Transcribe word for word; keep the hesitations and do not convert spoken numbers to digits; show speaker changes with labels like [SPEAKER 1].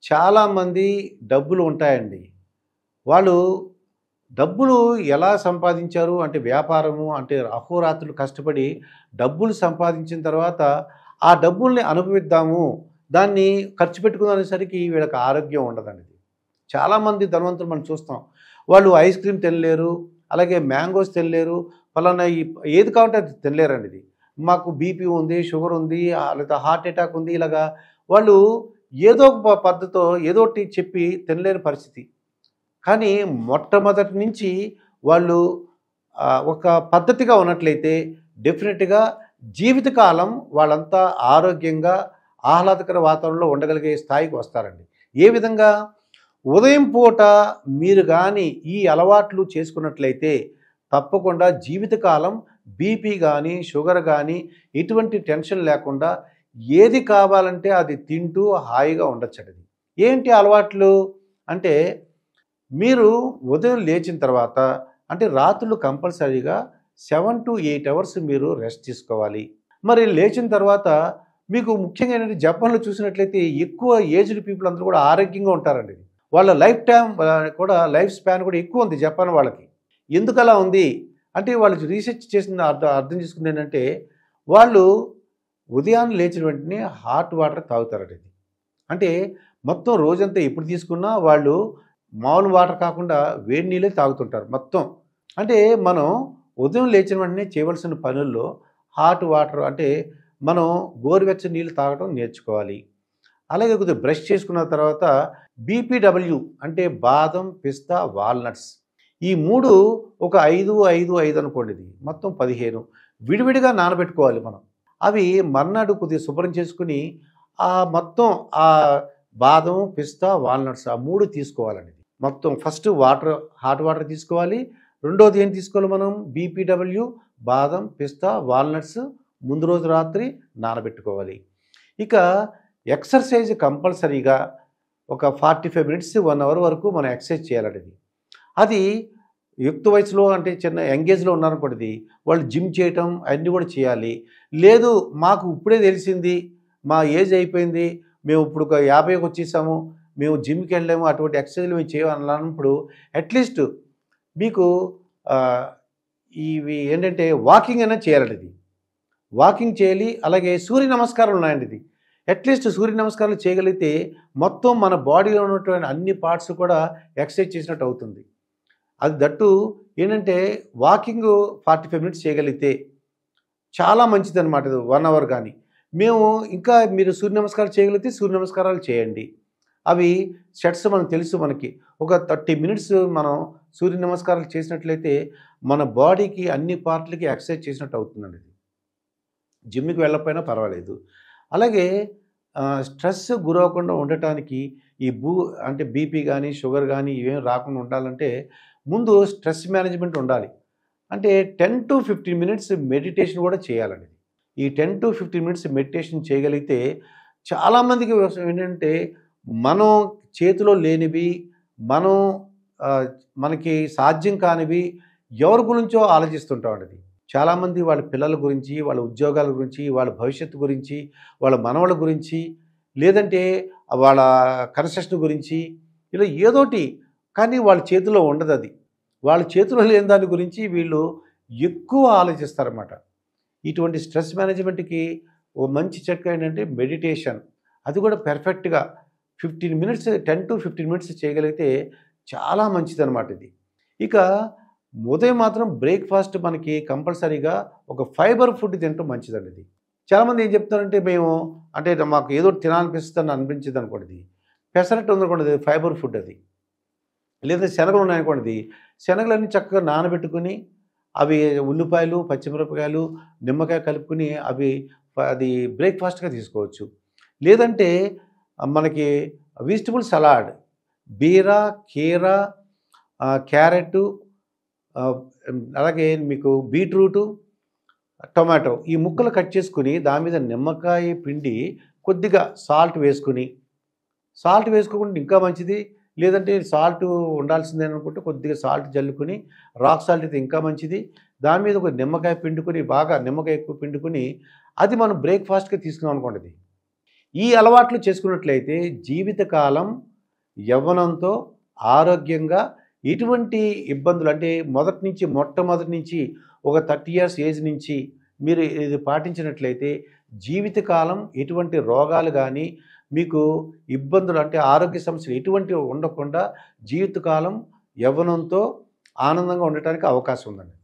[SPEAKER 1] చాలామంది డబ్బులు ఉంటాయండి. వాళ్ళు డబ్బులు ఎలా సంపాదించారు అంటే వ్యాపారము అంటే అహోరాత్రులు కష్టపడి డబ్బులు సంపాదించిన తర్వాత ఆ డబ్బుల్ని అనుభవిద్దాము, దాన్ని ఖర్చు పెట్టుకుందాం అనేసరికి వీళ్ళకి ఆరోగ్యం ఉండదండి. చాలామంది ధనవంతులు మనం చూస్తాం. వాళ్ళు ఐస్ క్రీమ్ తినలేరు, అలాగే మ్యాంగోస్ తినలేరు, ఫలానా ఈ ఏది కావాలంటే అది తినలేరండి. ఇది మాకు బీపీ ఉంది, షుగర్ ఉంది, లేదా హార్ట్ అటాక్ ఉంది, ఇలాగా వాళ్ళు ఏదో ఒక పద్ధతితో ఏదో ఒకటి చెప్పి తినలేని పరిస్థితి. కానీ మొట్టమొదటి నుంచి వాళ్ళు ఒక పద్ధతిగా ఉన్నట్లయితే డెఫినెట్గా జీవితకాలం వాళ్ళంతా ఆరోగ్యంగా ఆహ్లాదకర వాతావరణంలో ఉండగలిగే స్థాయికి వస్తారండి. ఏ విధంగా? ఉదయం పూట మీరు కానీ ఈ అలవాట్లు చేసుకున్నట్లయితే తప్పకుండా జీవితకాలం బీపీ కానీ షుగర్ కానీ ఎటువంటి టెన్షన్ లేకుండా ఏది కావాలంటే అది తింటూ హాయిగా ఉండొచ్చండి. ఏంటి అలవాట్లు అంటే, మీరు ఉదయం లేచిన తర్వాత అంటే రాత్రులు కంపల్సరీగా సెవెన్ టు ఎయిట్ అవర్స్ మీరు రెస్ట్ తీసుకోవాలి. మరి లేచిన తర్వాత మీకు ముఖ్యంగా ఏంటంటే జపాన్లో చూసినట్లయితే ఎక్కువ ఏజ్డ్ పీపుల్ అందరూ కూడా ఆరోగ్యంగా ఉంటారండి. వాళ్ళ లైఫ్ టైం కూడా లైఫ్ స్పాన్ కూడా ఎక్కువ ఉంది జపాన్ వాళ్ళకి. ఎందుకు అలా ఉంది అంటే వాళ్ళు రీసెర్చ్ చేసిన అర్థం అర్థం చేసుకుంది ఏంటంటే, వాళ్ళు ఉదయాన్నే లేచిన వెంటనే హాట్ వాటర్ తాగుతారట. ఇది అంటే మొత్తం రోజంతా ఎప్పుడు తీసుకున్నా వాళ్ళు మామూలు వాటర్ కాకుండా వేడి నీళ్ళే తాగుతుంటారు మొత్తం. అంటే మనం ఉదయం లేచిన వెంటనే చేయవలసిన పనుల్లో హాట్ వాటర్ అంటే మనం గోరువెచ్చని నీళ్ళు తాగడం నేర్చుకోవాలి. అలాగే కొద్దిగా బ్రష్ చేసుకున్న తర్వాత బీపీడబ్ల్యూ అంటే బాదం, పిస్తా, వాల్నట్స్ ఈ మూడు ఒక ఐదు ఐదు ఐదు అనుకోండి, ఇది మొత్తం పదిహేను విడివిడిగా నానబెట్టుకోవాలి మనం. అవి మర్నాడు కొద్దిగా శుభ్రం చేసుకుని ఆ మొత్తం ఆ బాదం, పిస్తా, వాల్నట్స్ ఆ మూడు తీసుకోవాలండి. మొత్తం ఫస్ట్ వాటర్, హాట్ వాటర్ తీసుకోవాలి. రెండోది ఏం తీసుకోవాలి మనం? బీపీడబ్ల్యూ, బాదం, పిస్తా, వాల్నట్స్ ముందు రోజు రాత్రి నానబెట్టుకోవాలి. ఇక ఎక్సర్సైజ్ కంపల్సరీగా ఒక forty five minutes one hour వరకు మనం ఎక్సర్సైజ్ చేయాలండి. అది యుక్త వయసులో అంటే చిన్న యంగేజ్లో ఉన్నారనుకోండి, వాళ్ళు జిమ్ చేయటం అన్నీ కూడా చేయాలి. లేదు మాకు ఇప్పుడే తెలిసింది, మా ఏజ్ అయిపోయింది, మేము ఇప్పుడు ఒక యాభైకి వచ్చేసాము, మేము జిమ్కి వెళ్ళాము, అటువంటి ఎక్సర్సైజ్లు మేము చేయాలన్నప్పుడు అట్లీస్ట్ మీకు ఇవి ఏంటంటే వాకింగ్ అయినా చేయాలండి. ఇది వాకింగ్ చేయాలి. అలాగే సూర్య నమస్కారాలు ఉన్నాయండి. ఇది అట్లీస్ట్ సూర్య నమస్కారాలు చేయగలిగితే మొత్తం మన బాడీలో ఉన్నటువంటి అన్ని పార్ట్స్ కూడా ఎక్సర్సైజ్ చేసినట్టు అవుతుంది. అది దట్టు ఏంటంటే వాకింగ్ ఫార్టీ ఫైవ్ మినిట్స్ చేయగలిగితే చాలా మంచిది అనమాట. వన్ అవర్ కానీ మేము ఇంకా మీరు సూర్య నమస్కారాలు చేయగలిగితే సూర్య నమస్కారాలు చేయండి. అవి సెట్స్ మనకు తెలుసు. మనకి ఒక థర్టీ మినిట్స్ మనం సూర్య నమస్కారాలు చేసినట్లయితే మన బాడీకి అన్ని పార్ట్లకి ఎక్సర్సైజ్ చేసినట్టు అవుతుందండి. జిమ్కి వెళ్ళకపోయినా పర్వాలేదు. అలాగే స్ట్రెస్ గురవకుండా ఉండటానికి ఈ భూ అంటే బీపీ కానీ షుగర్ కానీ ఇవేం రాకుండా ఉండాలంటే ముందు స్ట్రెస్ మేనేజ్మెంట్ ఉండాలి. అంటే ten to fifteen minutes meditation కూడా చేయాలండి. ఈ ten to fifteen minutes meditation చేయగలిగితే చాలామందికి ఏంటంటే మనం చేతిలో లేనివి, మనం మనకి సాధ్యం కానివి ఎవరి గురించో ఆలోచిస్తుంటామండి. చాలామంది వాళ్ళ పిల్లల గురించి, వాళ్ళ ఉద్యోగాల గురించి, వాళ్ళ భవిష్యత్తు గురించి, వాళ్ళ మనవల గురించి, లేదంటే వాళ్ళ కన్స్ట్రక్షన్ గురించి, ఇలా ఏదోటి, కానీ వాళ్ళ చేతిలో ఉండదు. అది వాళ్ళ చేతిలో లేని దాని గురించి వీళ్ళు ఎక్కువ ఆలోచిస్తారన్నమాట. ఇటువంటి స్ట్రెస్ మేనేజ్మెంట్కి ఓ మంచి చిట్కా ఏంటంటే మెడిటేషన్. అది కూడా పెర్ఫెక్ట్గా fifteen minutes ten to fifteen minutes చేయగలిగితే చాలా మంచిది అనమాట. ఇది ఇక ఉదయం మాత్రం బ్రేక్ఫాస్ట్ మనకి కంపల్సరీగా ఒక ఫైబర్ ఫుడ్ తినటం మంచిదండి. ఇది చాలామంది ఏం చెప్తారంటే మేము అంటే మాకు ఏదో తినాలనిపిస్తుందని అనిపించింది అనుకోండి, పెసరట్టు ఉందనుకోండి, ఫైబర్ ఫుడ్ అది. లేదా శనగలు ఉన్నాయనుకోండి, శనగలన్నీ చక్కగా నానబెట్టుకుని అవి ఉల్లిపాయలు, పచ్చిమిరపకాయలు, నిమ్మకాయ కలుపుకుని అవి అది బ్రేక్ఫాస్ట్గా తీసుకోవచ్చు. లేదంటే మనకి వెజిటబుల్ సలాడ్, బీర, కీర, క్యారెట్, అలాగే మీకు బీట్రూటు, టొమాటో ఈ ముక్కలు కట్ చేసుకుని దాని మీద నిమ్మకాయ పిండి కొద్దిగా సాల్ట్ వేసుకుని, సాల్ట్ వేసుకోకుండా ఇంకా మంచిది. లేదంటే సాల్ట్ ఉండాల్సిందే అనుకుంటే కొద్దిగా సాల్ట్ జల్లుకుని, రాక్ సాల్ట్ అయితే ఇంకా మంచిది. దాని మీద ఒక నిమ్మకాయ పిండుకొని, బాగా నిమ్మకాయ ఎక్కువ పిండుకొని అది మనం బ్రేక్ఫాస్ట్గా తీసుకున్నాం అనుకోండి, ఈ అలవాట్లు చేసుకున్నట్లయితే జీవితకాలం యవ్వనంతో ఆరోగ్యంగా ఎటువంటి ఇబ్బందులు అంటే మొదటి నుంచి మొట్టమొదటి నుంచి ఒక థర్టీ ఇయర్స్ ఏజ్ నుంచి మీరు ఇది పాటించినట్లయితే జీవితకాలం ఎటువంటి రోగాలు కానీ మీకు ఇబ్బందులు అంటే ఆరోగ్య సమస్యలు ఎటువంటివి ఉండకుండా జీవితకాలం యవ్వనంతో ఆనందంగా ఉండటానికి అవకాశం ఉందండి.